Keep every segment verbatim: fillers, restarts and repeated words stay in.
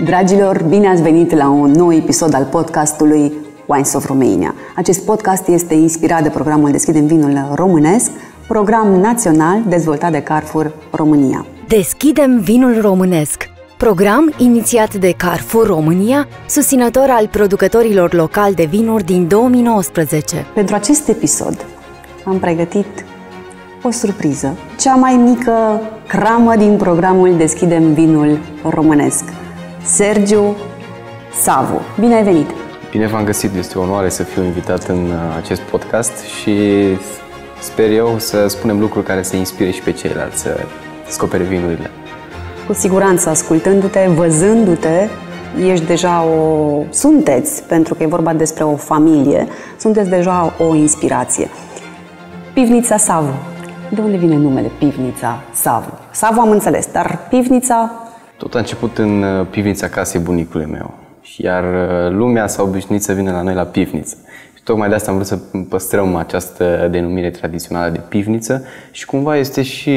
Dragilor, bine ați venit la un nou episod al podcastului Wines of Romania. Acest podcast este inspirat de programul Deschidem Vinul Românesc, program național dezvoltat de Carrefour România. Deschidem Vinul Românesc, program inițiat de Carrefour România, susținător al producătorilor locali de vinuri din două mii nouăsprezece. Pentru acest episod am pregătit o surpriză, cea mai mică cramă din programul Deschidem Vinul Românesc. Sergiu Savu, bine ai venit! Bine v-am găsit, este o onoare să fiu invitat în acest podcast și sper eu să spunem lucruri care să inspire și pe ceilalți să descopere vinurile. Cu siguranță, ascultându-te, văzându-te, ești deja o... sunteți, pentru că e vorba despre o familie, sunteți deja o inspirație. Pivnița Savu. De unde vine numele Pivnița Savu? Savu am înțeles, dar Pivnița... Tot a început în pivnița casei bunicului meu, iar lumea s-a obișnuit să vină la noi la pivniță. Și tocmai de asta am vrut să păstrăm această denumire tradițională de pivniță și cumva este și...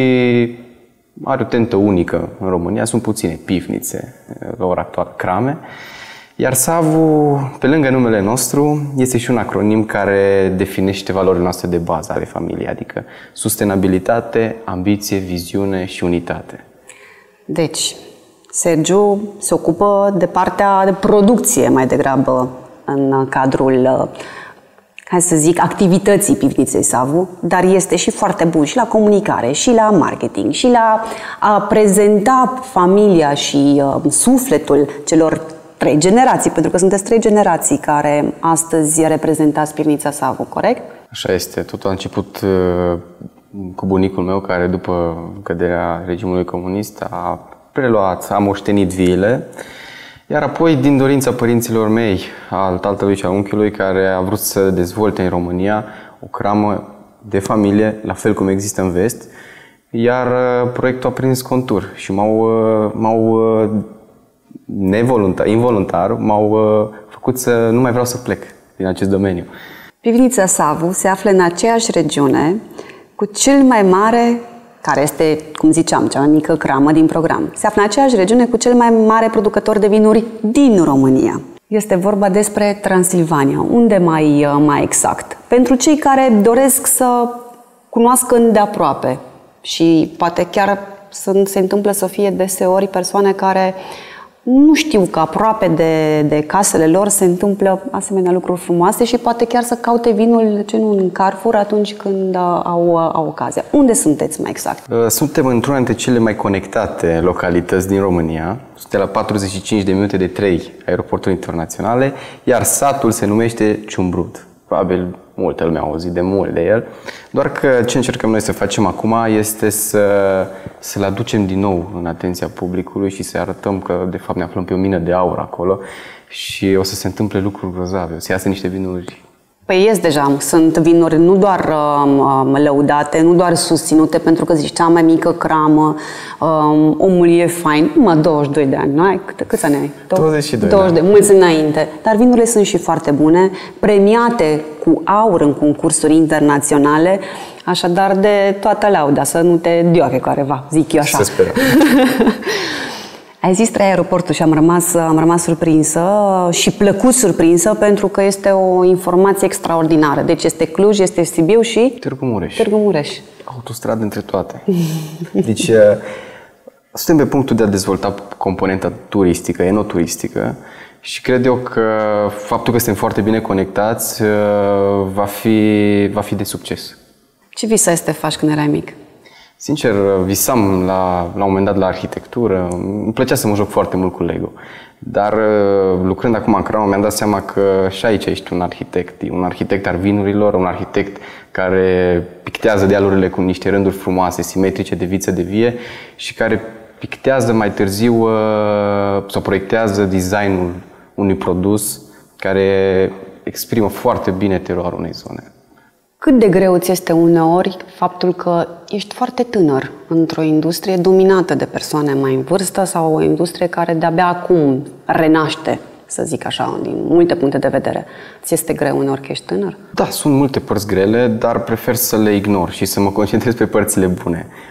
are o tentă unică în România, sunt puține pivnițe la ora actuală, crame. Iar Savu, pe lângă numele nostru, este și un acronim care definește valorile noastre de bază ale familiei, adică sustenabilitate, ambiție, viziune și unitate. Deci, Sergiu se ocupă de partea de producție mai degrabă în cadrul, hai să zic, activității Pivniței Savu, dar este și foarte bun și la comunicare, și la marketing, și la a prezenta familia și uh, sufletul celor trei generații, pentru că sunteți trei generații care astăzi reprezentați Pivnița Savu, corect? Așa este. Totul a început uh, cu bunicul meu, care după căderea regimului comunist a preluat, a moștenit viile, iar apoi, din dorința părinților mei, al tatălui și al unchiului, care a vrut să dezvolte în România o cramă de familie, la fel cum există în vest, iar proiectul a prins contur și m-au, m-au nevoluntar, involuntar, m-au făcut să nu mai vreau să plec din acest domeniu. Pivnița Savu se află în aceeași regiune cu cel mai mare, care este, cum ziceam, cea mai mică cramă din program. Se află în aceeași regiune cu cel mai mare producător de vinuri din România. Este vorba despre Transilvania. Unde mai, mai exact? Pentru cei care doresc să cunoască îndeaproape și poate chiar să se întâmplă să fie deseori persoane care nu știu că aproape de, de casele lor se întâmplă asemenea lucruri frumoase și poate chiar să caute vinul, ce nu, în Carrefour atunci când au, au ocazia. Unde sunteți mai exact? Suntem într-una dintre cele mai conectate localități din România. Suntem la patruzeci și cinci de minute de trei aeroporturi internaționale, iar satul se numește Ciumbrud. Probabil multă lume a auzit de mult de el, doar că ce încercăm noi să facem acum este să, să-l aducem din nou în atenția publicului și să arătăm că de fapt ne aflăm pe o mină de aur acolo și o să se întâmple lucruri grozave, o să iasă niște vinuri. Păi ies deja, sunt vinuri nu doar um, lăudate, nu doar susținute, pentru că zici cea mai mică cramă, um, omul e fain, mă, douăzeci și doi de ani, nu ai? Cât, câți ani ai? douăzeci și doi, douăzeci de, mulți înainte, dar vinurile sunt și foarte bune, premiate cu aur în concursuri internaționale, așadar de toată lauda, să nu te dioache careva, zic eu așa. Să sperăm. Ai zis trei aeroporturi și am rămas, am rămas surprinsă și plăcut surprinsă pentru că este o informație extraordinară. Deci este Cluj, este Sibiu și... Târgu Mureș. Târgu Mureș. Autostradă între toate. Deci suntem pe punctul de a dezvolta componenta turistică, enoturistică și cred eu că faptul că suntem foarte bine conectați va fi, va fi de succes. Ce visai să te faci când erai mic? Sincer, visam la, la un moment dat la arhitectură, îmi plăcea să mă joc foarte mult cu Lego. Dar lucrând acum în cramă, mi-am dat seama că și aici ești un arhitect, un arhitect al vinurilor, un arhitect care pictează dealurile cu niște rânduri frumoase, simetrice, de viță de vie și care pictează mai târziu sau proiectează designul unui produs care exprimă foarte bine teroarul unei zone. Cât de greu ți este uneori faptul că ești foarte tânăr într-o industrie dominată de persoane mai în vârstă sau o industrie care de-abia acum renaște, să zic așa, din multe puncte de vedere. Ți este greu uneori că ești tânăr? Da, sunt multe părți grele, dar prefer să le ignor și să mă concentrez pe părțile bune.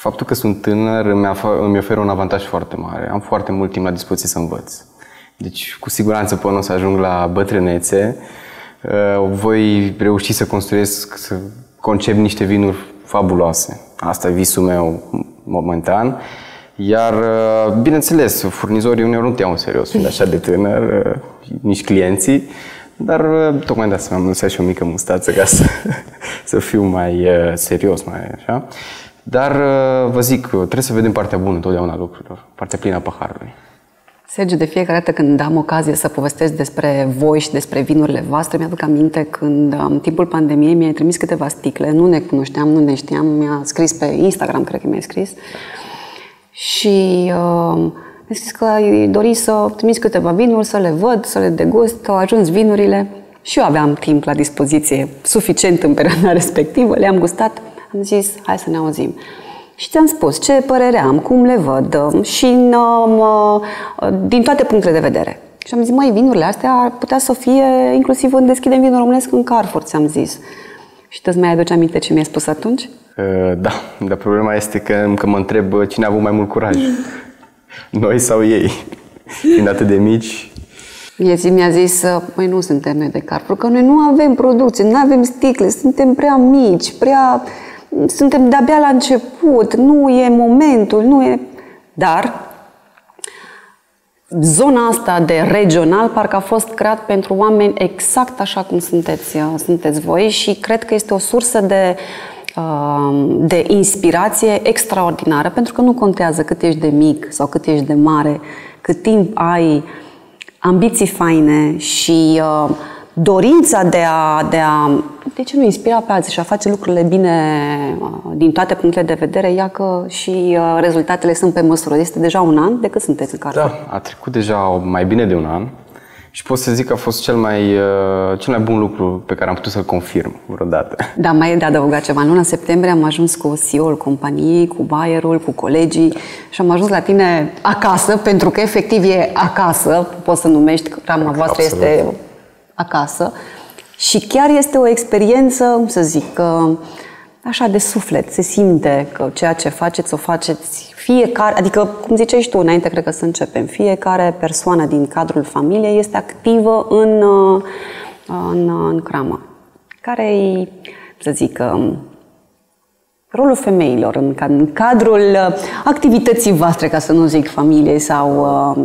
Faptul că sunt tânăr îmi oferă un avantaj foarte mare. Am foarte mult timp la dispoziție să învăț. Deci, cu siguranță, până o să ajung la bătrânețe, voi reuși să construiesc, să concep niște vinuri fabuloase. Asta e visul meu momentan. Iar, bineînțeles, furnizorii uneori nu te iau în serios, fiind așa de tânăr, nici clienții, dar tocmai de asta mi-am lăsat și o mică mustață ca să, să fiu mai serios, mai așa. Dar, vă zic, trebuie să vedem partea bună întotdeauna a lucrurilor, partea plină a paharului. Sergiu, de fiecare dată când am ocazie să povestesc despre voi și despre vinurile voastre, mi-aduc aminte când, în timpul pandemiei, mi-ai trimis câteva sticle, nu ne cunoșteam, nu ne știam, mi-a scris pe Instagram, cred că mi-a scris, și uh, mi-a scris că ai dori să trimis câteva vinuri, să le văd, să le degust, au ajuns vinurile și eu aveam timp la dispoziție suficient în perioada respectivă, le-am gustat, am zis, hai să ne auzim. Și ți-am spus ce părere am, cum le văd și din toate punctele de vedere. Și am zis, măi, vinurile astea ar putea să fie inclusiv în Deschidem Vinul Românesc în Carrefour, ți-am zis. Și tu îți mai aduci aminte ce mi-ai spus atunci? Uh, da, dar problema este că, că mă întreb cine a avut mai mult curaj. Noi sau ei? Fiind atât de mici. Mi-a zis, măi, nu suntem noi de Carrefour, că noi nu avem producție, nu avem sticle, suntem prea mici, prea... Suntem de-abia la început, nu e momentul, nu e... Dar zona asta de regional parcă a fost creat pentru oameni exact așa cum sunteți, sunteți voi și cred că este o sursă de, de inspirație extraordinară, pentru că nu contează cât ești de mic sau cât ești de mare, cât timp ai ambiții faine și dorința de a, de a, de ce nu inspira pe alții și a face lucrurile bine din toate punctele de vedere, ia că și rezultatele sunt pe măsură. Este deja un an de cât sunteți în Carrefour? Da, a trecut deja mai bine de un an și pot să zic că a fost cel mai, cel mai bun lucru pe care am putut să-l confirm vreodată. Da, mai e de adăugat ceva. În luna septembrie am ajuns cu C E O-ul companiei, cu buyer-ul, cu colegii și am ajuns la tine acasă, pentru că efectiv e acasă, poți să numești, rama voastră Absolut. Este acasă și chiar este o experiență, cum să zic, că așa de suflet, se simte că ceea ce faceți, o faceți fiecare, adică, cum ziceai și tu înainte, cred că să începem, fiecare persoană din cadrul familiei este activă în, în, în cramă. Care-i, să zic, rolul femeilor în, în cadrul activității voastre, ca să nu zic familiei sau...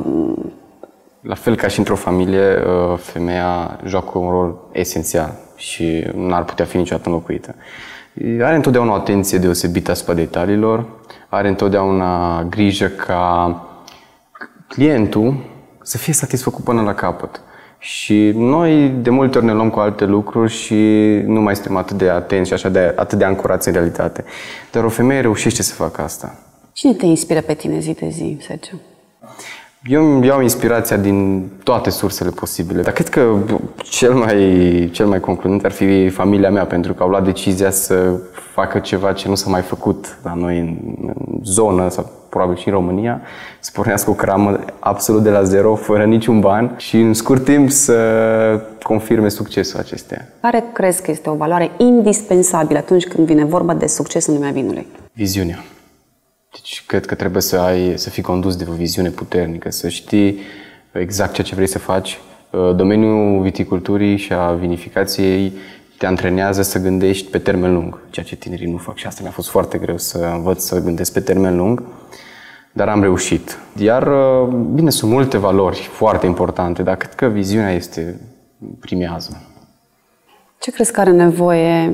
La fel ca și într-o familie, femeia joacă un rol esențial și nu ar putea fi niciodată înlocuită. Are întotdeauna o atenție deosebită asupra detaliilor, are întotdeauna grijă ca clientul să fie satisfăcut până la capăt. Și noi de multe ori ne luăm cu alte lucruri și nu mai suntem atât de atenți și așa de, atât de ancorați în realitate. Dar o femeie reușește să facă asta. Cine te inspiră pe tine zi de zi, Sergiu? Eu îmi iau inspirația din toate sursele posibile, dar cred că cel mai, cel mai concludent ar fi familia mea, pentru că au luat decizia să facă ceva ce nu s-a mai făcut la noi în, în zonă, sau probabil și în România, să pornească o cramă absolut de la zero, fără niciun ban și în scurt timp să confirme succesul acesteia. Care crezi că este o valoare indispensabilă atunci când vine vorba de succes în lumea vinului? Viziunea. Deci cred că trebuie să ai, să fii condus de o viziune puternică, să știi exact ceea ce vrei să faci. Domeniul viticulturii și a vinificației te antrenează să gândești pe termen lung, ceea ce tinerii nu fac și asta mi-a fost foarte greu să învăț să gândesc pe termen lung, dar am reușit. Iar, bine, sunt multe valori foarte importante, dar cred că viziunea este primează. Ce crezi că are nevoie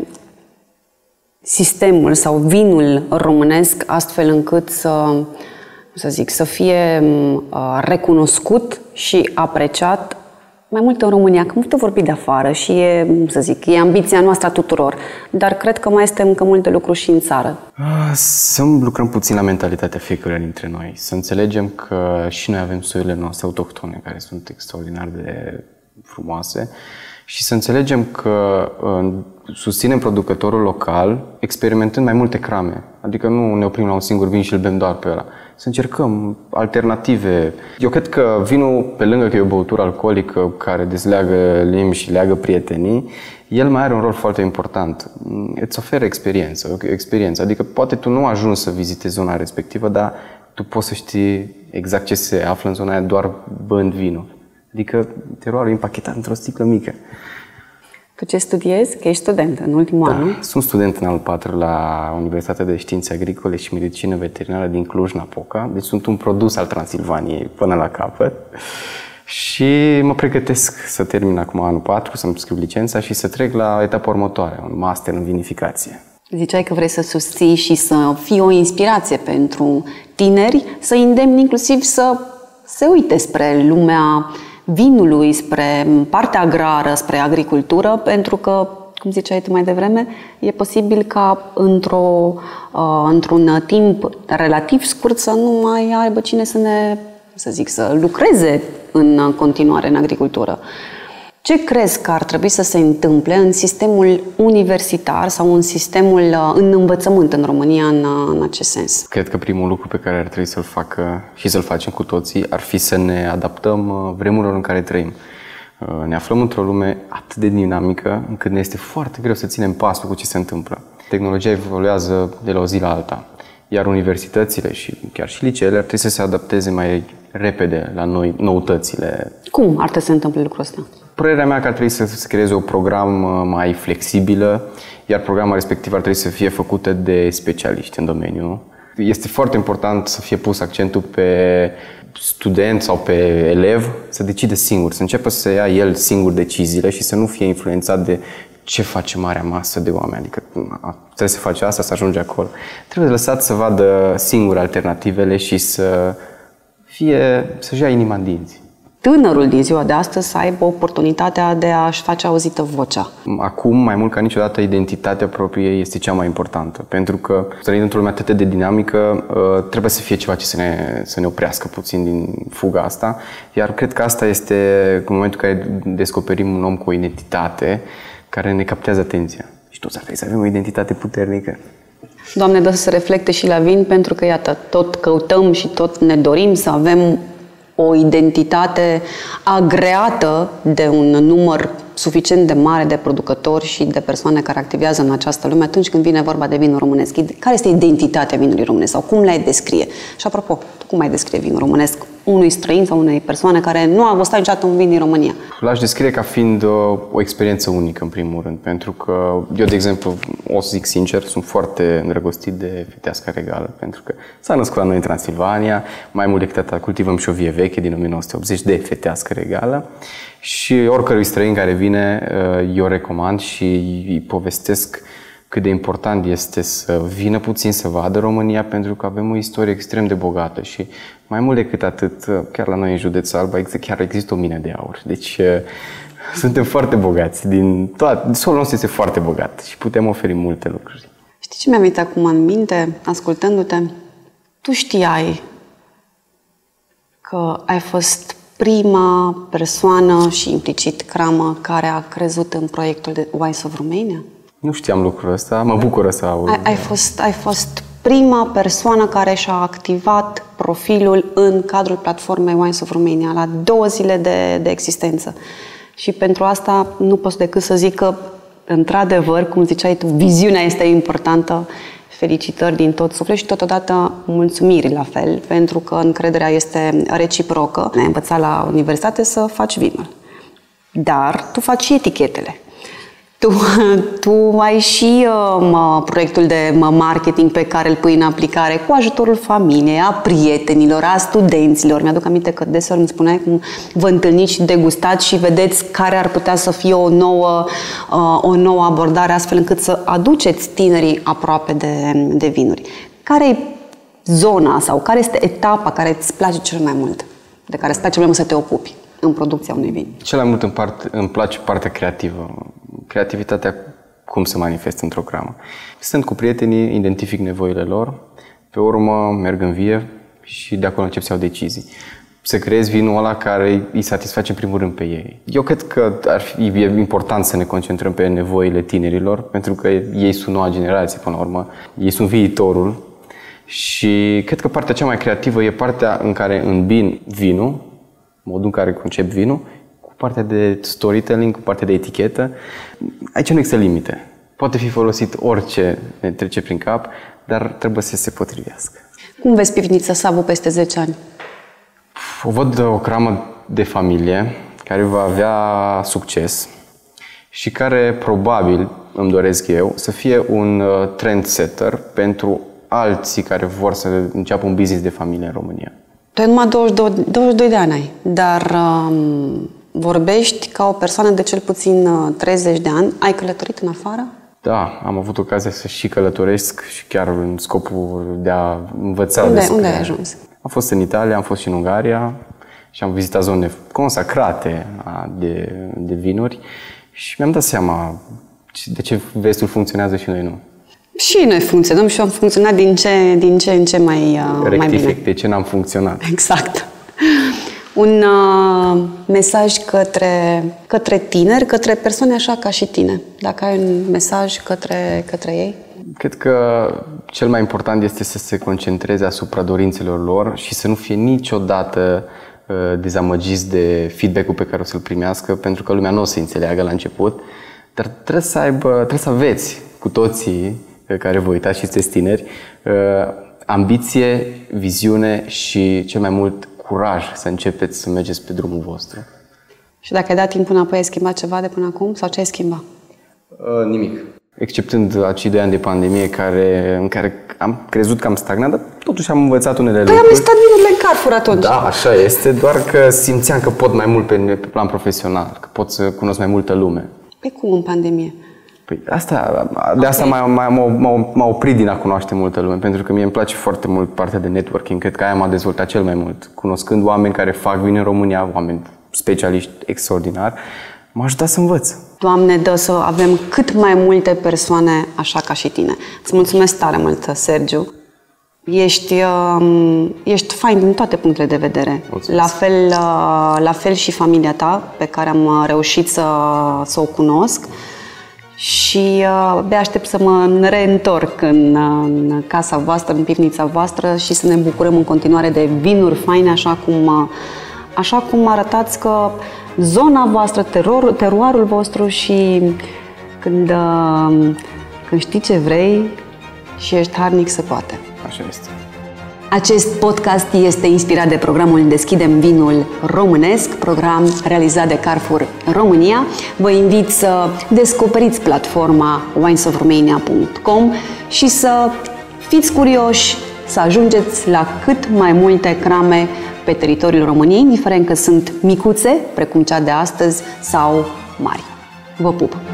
sistemul sau vinul românesc astfel încât să, să zic, să fie recunoscut și apreciat mai mult în România, că multă vorbi de afară și e, să zic, e ambiția noastră a tuturor, dar cred că mai este încă multe lucruri și în țară. Să lucrăm puțin la mentalitatea fiecăruia dintre noi, să înțelegem că și noi avem soiurile noastre autohtone, care sunt extraordinar de frumoase, și să înțelegem că susținem producătorul local experimentând mai multe crame. Adică nu ne oprim la un singur vin și îl bem doar pe ăla. să încercăm alternative. Eu cred că vinul, pe lângă că e o băutură alcoolică care dezleagă limbi și leagă prietenii, el mai are un rol foarte important. Îți oferă experiență, o experiență. Adică poate tu nu ajungi să vizitezi zona respectivă, dar tu poți să știi exact ce se află în zona aia doar bând vinul. Adică teroarul e împachetat într-o sticlă mică. Tu ce studiezi? Că ești student în ultimul da, an. Sunt student în al patru la Universitatea de Științe Agricole și Medicină Veterinară din Cluj-Napoca. Deci sunt un produs al Transilvaniei până la capăt. Și mă pregătesc să termin acum anul patru, să-mi scriu licența și să trec la etapa următoare, un master în vinificație. Ziceai că vrei să susții și să fii o inspirație pentru tineri, să îndemni inclusiv să se uite spre lumea vinului, spre partea agrară, spre agricultură, pentru că, cum ziceai tu mai devreme, e posibil ca într-o, uh, într-un timp relativ scurt să nu mai aibă cine să ne, să zic, să lucreze în continuare în agricultură. Ce crezi că ar trebui să se întâmple în sistemul universitar sau în sistemul, în învățământ în România în, în acest sens? Cred că primul lucru pe care ar trebui să-l facă și să-l facem cu toții ar fi să ne adaptăm vremurilor în care trăim. Ne aflăm într-o lume atât de dinamică încât ne este foarte greu să ținem pasul cu ce se întâmplă. Tehnologia evoluează de la o zi la alta, iar universitățile și chiar și liceele ar trebui să se adapteze mai repede la noi, noutățile. Cum ar trebui să se întâmple lucrul ăsta? Părerea mea că ar trebui să se creeze o programă mai flexibilă, iar programa respectivă ar trebui să fie făcută de specialiști în domeniu. Este foarte important să fie pus accentul pe student sau pe elev să decide singur, să înceapă să ia el singur deciziile și să nu fie influențat de ce face marea masă de oameni. Adică trebuie să faci asta, să ajungi acolo. Trebuie lăsat să vadă singur alternativele și să fie, să-și ia inima în dinți. Tânărul din ziua de astăzi să aibă oportunitatea de a-și face auzită vocea. Acum, mai mult ca niciodată, identitatea proprie este cea mai importantă. Pentru că, trăind într-o lume atât de dinamică, trebuie să fie ceva ce să ne, să ne oprească puțin din fuga asta. Iar cred că asta este în momentul în care descoperim un om cu o identitate care ne captează atenția. Și toți ar trebui să avem o identitate puternică. Doamne, dă să se reflecte și la vin, pentru că, iată, tot căutăm și tot ne dorim să avem o identitate agreată de un număr suficient de mare de producători și de persoane care activează în această lume atunci când vine vorba de vinul românesc. Care este identitatea vinului românesc sau cum le-ai descrie? Și apropo, tu cum ai descrie vinul românesc unui străin sau unei persoane care nu a gustat niciodată un vin din România? L-aș descrie ca fiind o, o experiență unică, în primul rând, pentru că eu, de exemplu, o să zic sincer, sunt foarte îndrăgostit de Fetească Regală, pentru că s-a născut la noi în Transilvania, mai mult decât atât cultivăm și o vie veche din o mie nouă sute optzeci de Fetească Regală și oricărui străin care vine, eu recomand și îi povestesc cât de important este să vină puțin să vadă România, pentru că avem o istorie extrem de bogată și mai mult decât atât, chiar la noi în județul Alba chiar există o mină de aur. Deci suntem foarte bogați. Din toate, solul nostru este foarte bogat și putem oferi multe lucruri. Știi ce mi-a venit acum în minte, ascultându-te? Tu știai că ai fost prima persoană și implicit cramă care a crezut în proiectul de Wines of Romania? Nu știam lucrul ăsta, mă bucură să aud. Ai, ai, fost, ai fost prima persoană care și-a activat profilul în cadrul platformei Wines of Romania la două zile de, de existență. Și pentru asta nu pot decât să zic că, într-adevăr, cum ziceai tu, viziunea este importantă. Felicitări din tot suflet și totodată mulțumiri la fel, pentru că încrederea este reciprocă. Ne-ai învățat la universitate să faci vinul. Dar tu faci și etichetele. Tu, tu ai și uh, proiectul de marketing pe care îl pui în aplicare cu ajutorul familiei, a prietenilor, a studenților. Mi-aduc aminte că deseori îmi spuneai cum vă întâlniți și degustați și vedeți care ar putea să fie o nouă, uh, o nouă abordare, astfel încât să aduceți tinerii aproape de, de vinuri. Care e zona sau care este etapa care îți place cel mai mult, de care îți place cel mai mult să te ocupi în producția unui vin? Cel mai mult îmi, part, îmi place partea creativă. Creativitatea cum se manifestă într-o cramă. Stând cu prietenii, identific nevoile lor, pe urmă merg în vie și de acolo încep să iau decizii. Să creezi vinul ăla care îi satisface în primul rând pe ei. Eu cred că ar fi e important să ne concentrăm pe nevoile tinerilor, pentru că ei sunt noua generație până la urmă, ei sunt viitorul Și cred că partea cea mai creativă e partea în care îmbin vinul, modul în care concep vinul, cu partea de storytelling, cu partea de etichetă. Aici nu există limite. Poate fi folosit orice ne trece prin cap, dar trebuie să se potrivească. Cum vezi Pivnița Savu peste zece ani? O văd o cramă de familie care va avea succes și care probabil, îmi doresc eu, să fie un trendsetter pentru alții care vor să înceapă un business de familie în România. Tu ai numai douăzeci și doi, douăzeci și doi de ani ai, dar um, vorbești ca o persoană de cel puțin treizeci de ani. Ai călătorit în afară? Da, am avut ocazia să și călătoresc și chiar în scopul de a învăța Unde, despre... unde ai ajuns? Am fost în Italia, am fost și în Ungaria și am vizitat zone consacrate de, de vinuri și mi-am dat seama de ce vestul funcționează și noi nu. Și noi funcționăm și am funcționat din ce, din ce în ce mai, uh, mai bine. De ce n-am funcționat. Exact. Un uh, mesaj către, către tineri, către persoane așa ca și tine. Dacă ai un mesaj către, către ei? Cred că cel mai important este să se concentreze asupra dorințelor lor și să nu fie niciodată uh, dezamăgiți de feedback-ul pe care o să-l primească, pentru că lumea nu o să înțeleagă la început, dar trebuie să aibă, trebuie să aveți cu toții care vă uitați și sunteți tineri, uh, ambiție, viziune și cel mai mult curaj să începeți să mergeți pe drumul vostru. Și dacă ai dat timp înapoi, ai schimbat ceva de până acum? Sau ce ai schimbat? Uh, nimic. Exceptând acei doi ani de pandemie care, în care am crezut că am stagnat, dar totuși am învățat unele păi lucruri. Păi am listat vinurile în Carrefour atunci. Da, așa este, doar că simțeam că pot mai mult pe, pe plan profesional, că pot să cunosc mai multă lume. Păi cum în pandemie? Păi asta, de asta okay. m-a, m-a, m-a oprit din a cunoaște multă lume, pentru că mie îmi place foarte mult partea de networking. Cred că aia m-a dezvoltat cel mai mult. Cunoscând oameni care fac vin în România, oameni specialiști extraordinari, m-a ajutat să învăț. Doamne, dă să avem cât mai multe persoane așa ca și tine. Îți mulțumesc tare mult, Sergiu. Ești, ești fain din toate punctele de vedere. La fel, la fel și familia ta, pe care am reușit să, să o cunosc. Și abia aștept să mă reîntorc în, în casa voastră, în pivnița voastră și să ne bucurăm în continuare de vinuri faine, așa cum, așa cum arătați că zona voastră, teror, teroarul vostru și când, când știi ce vrei și ești harnic, se poate. Așa este. Acest podcast este inspirat de programul Deschidem Vinul Românesc, program realizat de Carrefour România. Vă invit să descoperiți platforma wines of romania punct com și să fiți curioși, să ajungeți la cât mai multe crame pe teritoriul României, indiferent că sunt micuțe, precum cea de astăzi, sau mari. Vă pup!